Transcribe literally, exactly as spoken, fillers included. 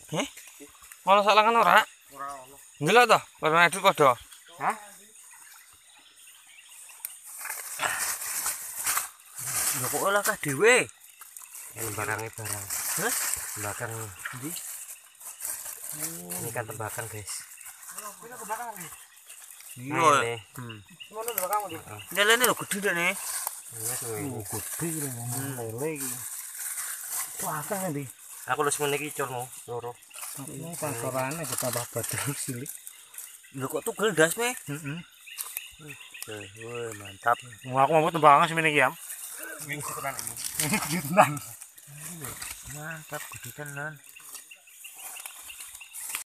Eh? Ono salangan ora? Ora ono. Ndelok to, padha edut padha. Hah? Ya kok olah kah dhewe? Ini barangnya barang. Hah? Tembakan Ndi? ini kan tembakan guys. Ini kebakar iki. Iya. Iya. Hmm. Ngono lho kamu iki. Lelene lho gedhe dek ne. Ini tuh. Gedhe lho lele iki. Wah, akeh ndi? Aku lu semen iki corno loro. Ini pangkorane ketambah badhe cilik. Lho kok tugel ndas me? Heeh. Wah, mantap. Wah, aku mau tembangan semene iki, Am. Ini tenan ini. Ini tenan. Mantap gede tenan.